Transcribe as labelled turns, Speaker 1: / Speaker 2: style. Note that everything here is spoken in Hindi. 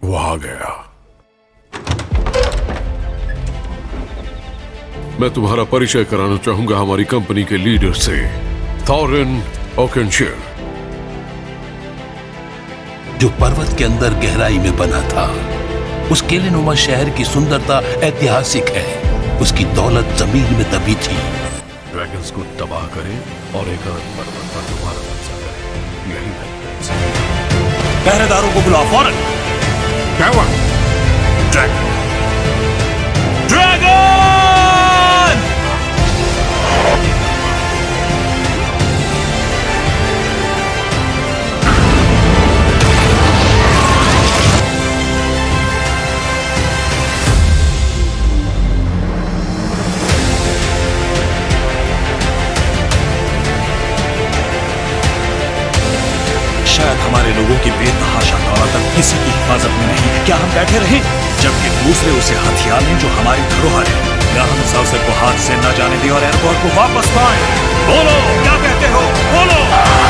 Speaker 1: वो आ गया। मैं तुम्हारा परिचय कराना चाहूंगा हमारी कंपनी के लीडर से, थॉरिन ओकेनशियर,
Speaker 2: जो पर्वत के अंदर गहराई में बना था। उस किलेनुमा शहर की सुंदरता ऐतिहासिक है, उसकी दौलत जमीन में दबी थी।
Speaker 1: ड्रैगन्स को तबाह करे और एक अलग पर्वत पर दोबारा कब्जा करे, यही है।
Speaker 3: पहरेदारों को बुलाओ फौरन।
Speaker 1: क्या हुआ?
Speaker 3: ड्रैगन! ड्रैगन! शायद हमारे लोगों की बेतहाशा दौलत अब किसी की हिफाजत में नहीं। क्या हम बैठे रहें जबकि दूसरे उसे हथियार लें जो हमारी धरोहर है? या हम इस अवसर को हाथ से न जाने दें और एयरपोर्ट को वापस पाएं? बोलो, क्या कहते हो? बोलो।